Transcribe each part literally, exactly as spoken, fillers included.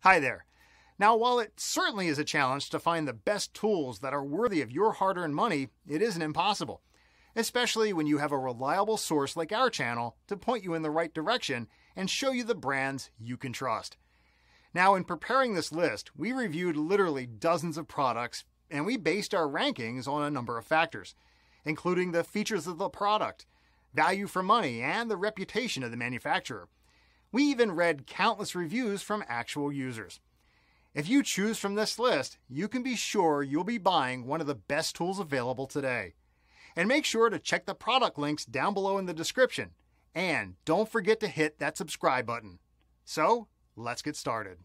Hi there. Now, while it certainly is a challenge to find the best tools that are worthy of your hard-earned money, it isn't impossible, especially when you have a reliable source like our channel to point you in the right direction and show you the brands you can trust. Now, in preparing this list, we reviewed literally dozens of products, and we based our rankings on a number of factors, including the features of the product, value for money, and the reputation of the manufacturer. We even read countless reviews from actual users. If you choose from this list, you can be sure you'll be buying one of the best tools available today. And make sure to check the product links down below in the description. And don't forget to hit that subscribe button. So, let's get started.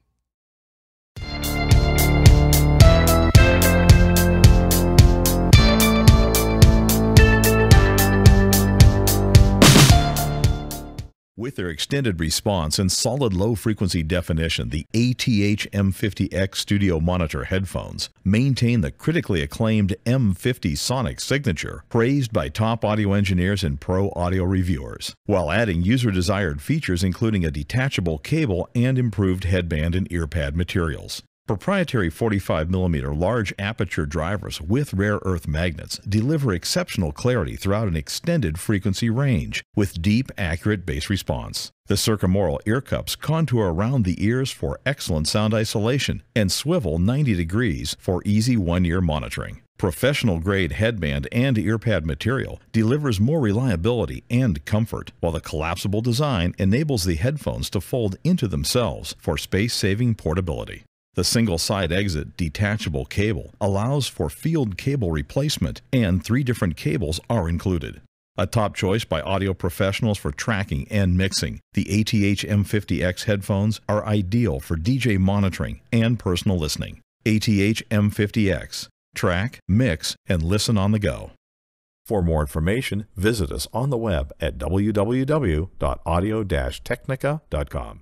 With their extended response and solid low-frequency definition, the A T H M fifty X Studio Monitor headphones maintain the critically acclaimed M fifty sonic signature, praised by top audio engineers and pro audio reviewers, while adding user-desired features including a detachable cable and improved headband and earpad materials. Proprietary forty-five millimeter large aperture drivers with rare earth magnets deliver exceptional clarity throughout an extended frequency range with deep, accurate bass response. The circumaural ear cups contour around the ears for excellent sound isolation and swivel ninety degrees for easy one-ear monitoring. Professional-grade headband and earpad material delivers more reliability and comfort, while the collapsible design enables the headphones to fold into themselves for space-saving portability. The single-side exit detachable cable allows for field cable replacement, and three different cables are included. A top choice by audio professionals for tracking and mixing, the A T H M fifty X headphones are ideal for D J monitoring and personal listening. A T H M fifty X. Track, mix, and listen on the go. For more information, visit us on the web at w w w dot audio dash technica dot com.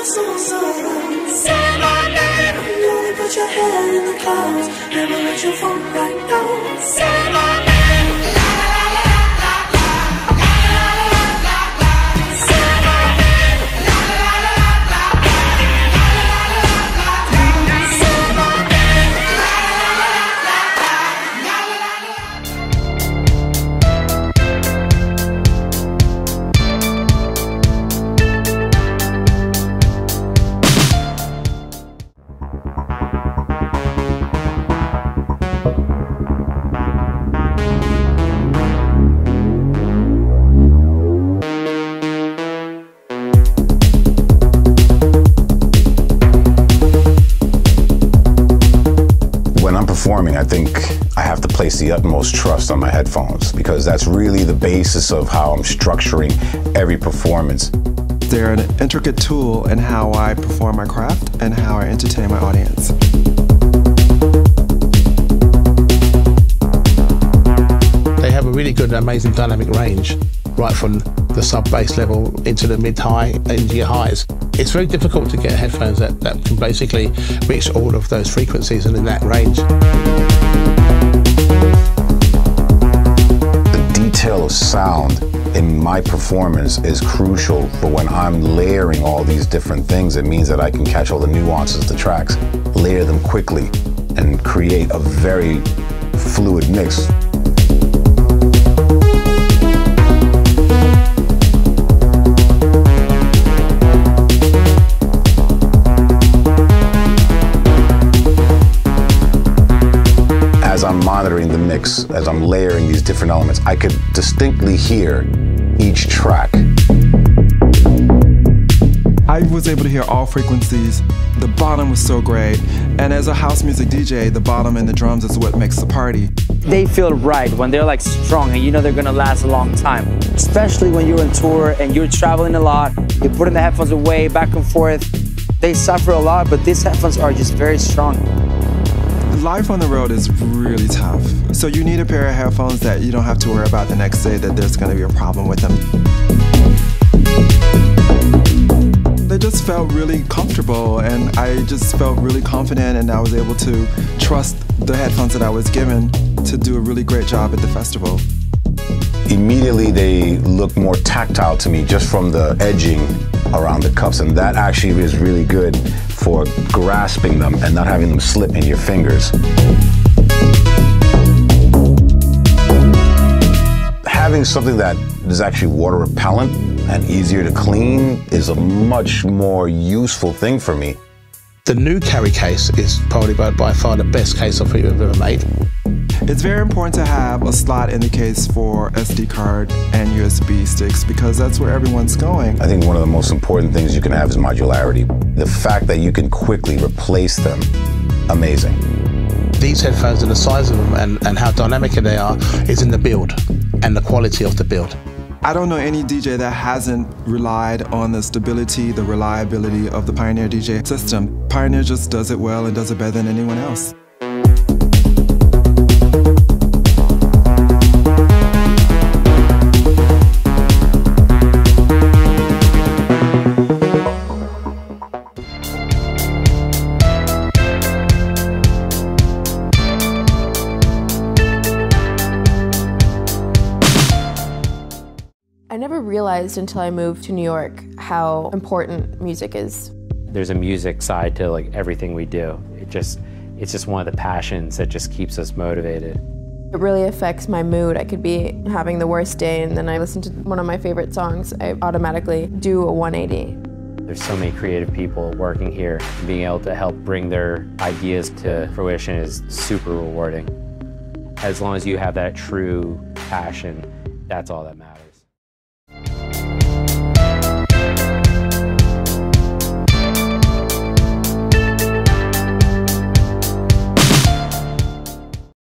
so, so loud. Say my name. Only put your head in the clouds. Never let your phone right now. Say my name. I think I have to place the utmost trust on my headphones because that's really the basis of how I'm structuring every performance. They're an intricate tool in how I perform my craft and how I entertain my audience. They have a really good, amazing dynamic range, right from the sub-bass level into the mid-high, into your highs. It's very difficult to get headphones that, that can basically reach all of those frequencies and in that range. The detail of sound in my performance is crucial, but when I'm layering all these different things, it means that I can catch all the nuances of the tracks, layer them quickly, and create a very fluid mix. As I'm monitoring the mix, as I'm layering these different elements, I could distinctly hear each track. I was able to hear all frequencies. The bottom was so great. And as a house music D J, the bottom and the drums is what makes the party. They feel right when they're like strong and you know they're gonna last a long time. Especially when you're on tour and you're traveling a lot, you're putting the headphones away, back and forth. They suffer a lot, but these headphones are just very strong. Life on the road is really tough. So you need a pair of headphones that you don't have to worry about the next day that there's gonna be a problem with them. They just felt really comfortable and I just felt really confident and I was able to trust the headphones that I was given to do a really great job at the festival. Immediately they look more tactile to me just from the edging around the cuffs, and that actually is really good for grasping them and not having them slip in your fingers. Having something that is actually water repellent and easier to clean is a much more useful thing for me. The new carry case is probably by, by far the best case I think I've ever made. It's very important to have a slot in the case for S D card and U S B sticks because that's where everyone's going. I think one of the most important things you can have is modularity. The fact that you can quickly replace them, amazing. These headphones and the size of them and, and how dynamic they are is in the build and the quality of the build. I don't know any D J that hasn't relied on the stability, the reliability of the Pioneer D J system. Pioneer just does it well and does it better than anyone else. I never realized until I moved to New York how important music is. There's a music side to like everything we do. It just, it's just one of the passions that just keeps us motivated. It really affects my mood. I could be having the worst day and then I listen to one of my favorite songs, I automatically do a one eighty. There's so many creative people working here. Being able to help bring their ideas to fruition is super rewarding. As long as you have that true passion, that's all that matters.